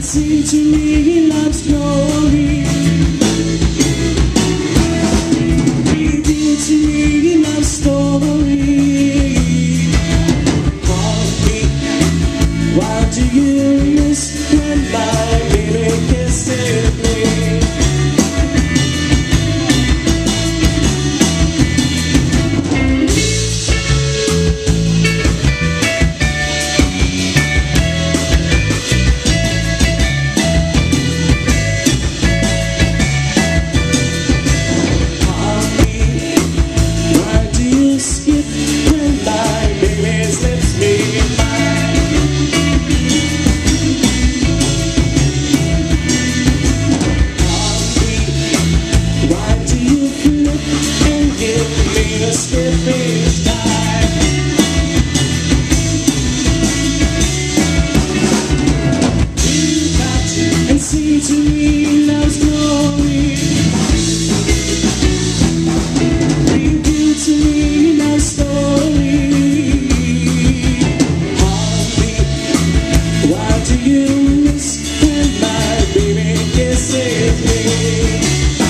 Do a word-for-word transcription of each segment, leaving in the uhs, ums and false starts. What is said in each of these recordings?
sing to me love story. Reveal to me love story. Heartbeat, why do you miss when my baby kisses me? Skip when my baby slips me mine. Heartbeat, why do you flip and give me a skipping style? You got and sing to me love's glory. Reveal to me love story. Heartbeat, why do you miss when my baby kisses me?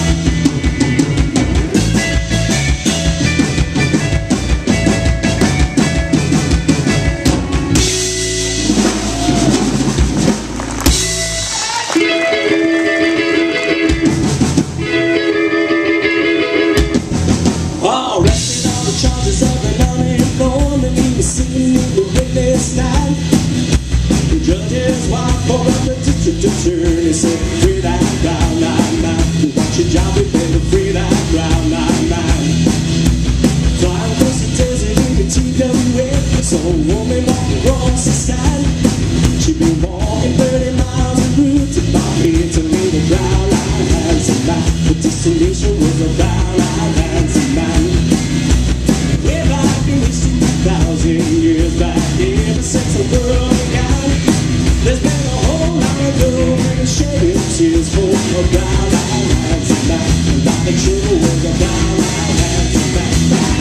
Oh, resting all the charges of an uninformed, he was singing in the witness stand. The judge's wife for the district attorney said, free that crowd, nine, nine. You want your job, you better free that crowd, nine, nine. Flying across the desert in the T W A, saw a woman walking across the stand. She'd been walking thirty miles en route to Bobby to meet a brown line handsome man. The destination was a brown line handsome man. Way back in history, thousand years back, ever since the world began, there's been a whole lot of gloom and shedding tears for a brown line handsome man. And like the true was a brown line handsome man.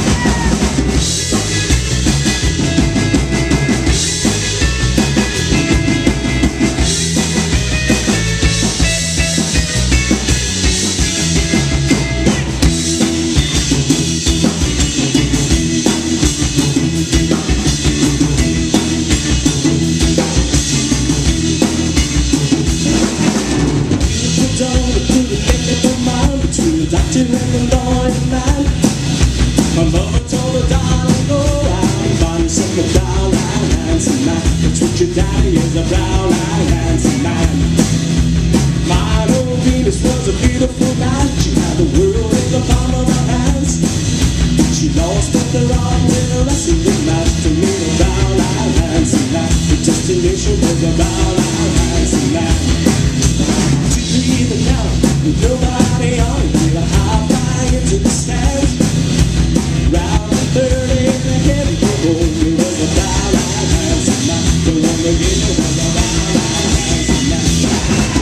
Doctor and the lawyer man. My mother told her, darling, go out and find yourself a brown-eyed handsome man. That's what your daddy is, a brown-eyed handsome man. My old Venus was a beautiful man. She had the world in the palm of her hands. She lost all her arms in a wrestling match to meet a brown-eyed handsome man. The destination was a brown-eyed handsome man. To breathe it down with nobody on it. To the stands, round the thirty, the heavy home, it was a brown-eyed handsome man. The one that gave me was a brown-eyed handsome man.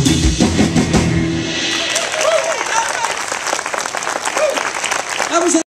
That was